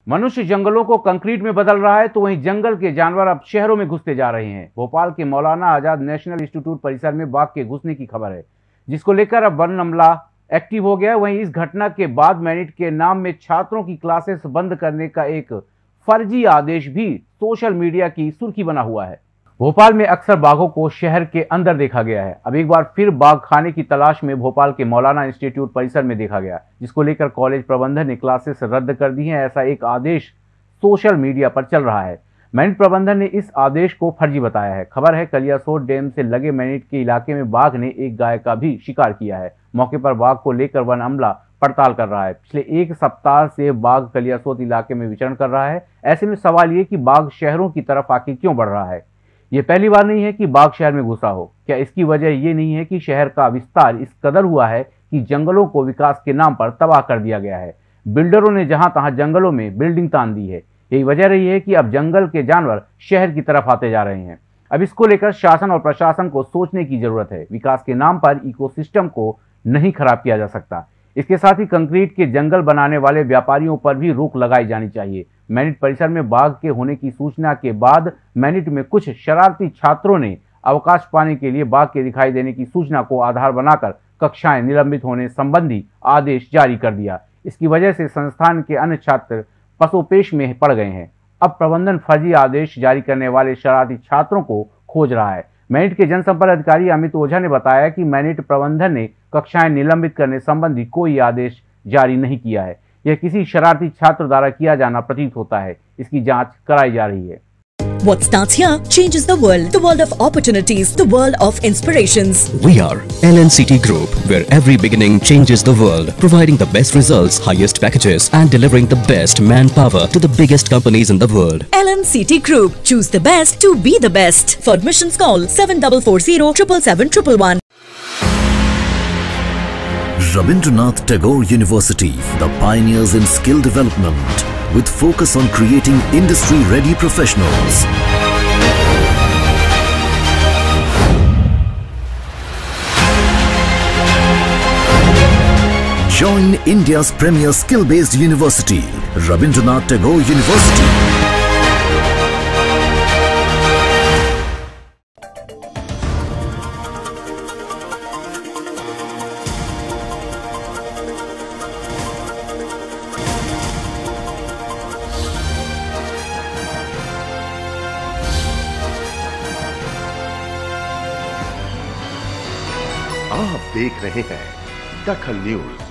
मनुष्य जंगलों को कंक्रीट में बदल रहा है तो वहीं जंगल के जानवर अब शहरों में घुसते जा रहे हैं। भोपाल के मौलाना आजाद नेशनल इंस्टीट्यूट परिसर में बाघ के घुसने की खबर है, जिसको लेकर अब वन अमला एक्टिव हो गया है। वहीं इस घटना के बाद मैनिट के नाम में छात्रों की क्लासेस बंद करने का एक फर्जी आदेश भी सोशल मीडिया की सुर्खी बना हुआ है। भोपाल में अक्सर बाघों को शहर के अंदर देखा गया है। अब एक बार फिर बाघ खाने की तलाश में भोपाल के मौलाना इंस्टीट्यूट परिसर में देखा गया, जिसको लेकर कॉलेज प्रबंधन ने क्लासेस रद्द कर दी हैं। ऐसा एक आदेश सोशल मीडिया पर चल रहा है। मैनिट प्रबंधन ने इस आदेश को फर्जी बताया है। खबर है, कलियासोत डैम से लगे मैनिट के इलाके में बाघ ने एक गाय का भी शिकार किया है। मौके पर बाघ को लेकर वन अमला पड़ताल कर रहा है। पिछले एक सप्ताह से बाघ कलियासोत इलाके में विचरण कर रहा है। ऐसे में सवाल ये कि बाघ शहरों की तरफ आके क्यों बढ़ रहा है। ये पहली बार नहीं है कि बाघ शहर में घुसा हो। क्या इसकी वजह ये नहीं है कि शहर का विस्तार इस कदर हुआ है कि जंगलों को विकास के नाम पर तबाह कर दिया गया है। बिल्डरों ने जहां तहां जंगलों में बिल्डिंग तान दी है। यही वजह रही है कि अब जंगल के जानवर शहर की तरफ आते जा रहे हैं। अब इसको लेकर शासन और प्रशासन को सोचने की जरूरत है। विकास के नाम पर इकोसिस्टम को नहीं खराब किया जा सकता। इसके साथ ही कंक्रीट के जंगल बनाने वाले व्यापारियों पर भी रोक लगाई जानी चाहिए। मैनिट परिसर में बाघ के होने की सूचना के बाद मैनिट में कुछ शरारती छात्रों ने अवकाश पाने के लिए बाघ के दिखाई देने की सूचना को आधार बनाकर कक्षाएं निलंबित होने संबंधी आदेश जारी कर दिया। इसकी वजह से संस्थान के अन्य छात्र पसोपेश में पड़ गए हैं। अब प्रबंधन फर्जी आदेश जारी करने वाले शरारती छात्रों को खोज रहा है। मैनिट के जनसंपर्क अधिकारी अमित ओझा ने बताया कि मैनिट प्रबंधन ने कक्षाएं निलंबित करने संबंधी कोई आदेश जारी नहीं किया है। यह किसी शरारती छात्र द्वारा किया जाना प्रतीत होता है। इसकी जांच कराई जा रही है। What starts here changes the world of opportunities, the world of inspirations. We are LNCT Group, where every beginning changes the world, providing the best results, highest packages, and delivering the best manpower to the biggest companies in the world. LNCT Group, choose the best to be the best. For admissions, call 7440 777 111. Rabindranath Tagore University, the pioneers in skill development, with focus on creating industry-ready professionals. Join India's premier skill-based university, Rabindranath Tagore University. आप देख रहे हैं दखल news.